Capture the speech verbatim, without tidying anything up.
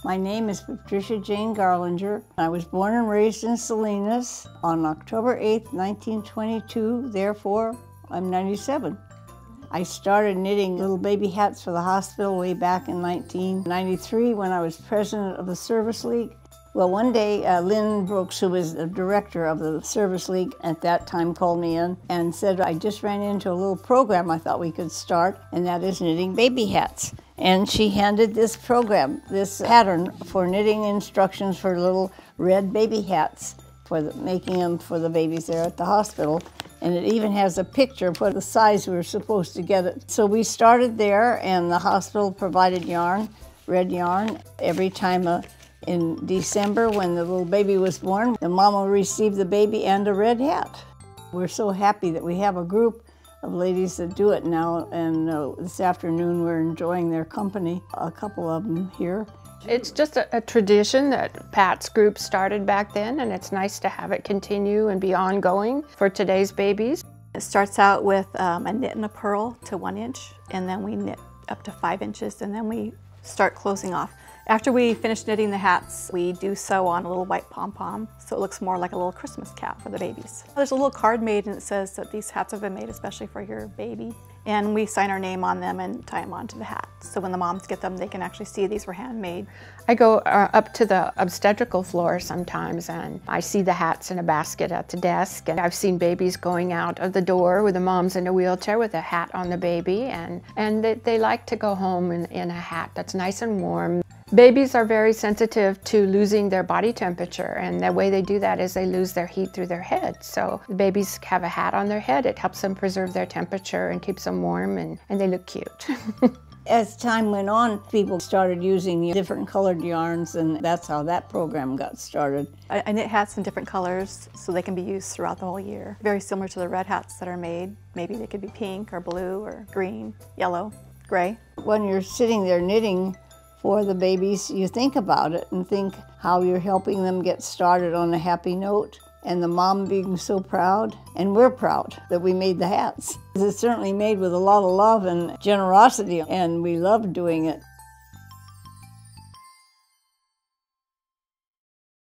My name is Patricia Jane Garlinger. I was born and raised in Salinas on October eighth, nineteen twenty-two, therefore I'm ninety-seven. I started knitting little baby hats for the hospital way back in nineteen ninety-three when I was president of the Service League. Well, one day, uh, Lynn Brooks, who was the director of the Service League at that time, called me in and said, I just ran into a little program I thought we could start, and that is knitting baby hats. And she handed this program, this pattern for knitting instructions for little red baby hats, for the, making them for the babies there at the hospital. And it even has a picture of what the size we were supposed to get it. So we started there, and the hospital provided yarn, red yarn, every time a In December, when the little baby was born, the mama received the baby and a red hat. We're so happy that we have a group of ladies that do it now, and uh, this afternoon we're enjoying their company, a couple of them here. It's just a, a tradition that Pat's group started back then, and it's nice to have it continue and be ongoing for today's babies. It starts out with um, a knit and a purl to one inch, and then we knit up to five inches, and then we start closing off. After we finish knitting the hats, we do sew on a little white pom-pom, so it looks more like a little Christmas cap for the babies. There's a little card made, and it says that these hats have been made especially for your baby. And we sign our name on them and tie them onto the hat. So when the moms get them, they can actually see these were handmade. I go uh, up to the obstetrical floor sometimes, and I see the hats in a basket at the desk. And I've seen babies going out of the door with the mom's in a wheelchair with a hat on the baby, and, and they, they like to go home in, in a hat that's nice and warm. Babies are very sensitive to losing their body temperature, and the way they do that is they lose their heat through their head. So the babies have a hat on their head. It helps them preserve their temperature and keeps them warm, and, and they look cute. As time went on, people started using different colored yarns, and that's how that program got started. I, I knit hats in different colors so they can be used throughout the whole year. Very similar to the red hats that are made. Maybe they could be pink or blue or green, yellow, gray. When you're sitting there knitting for the babies, you think about it and think how you're helping them get started on a happy note, and the mom being so proud, and we're proud that we made the hats. It's certainly made with a lot of love and generosity, and we love doing it.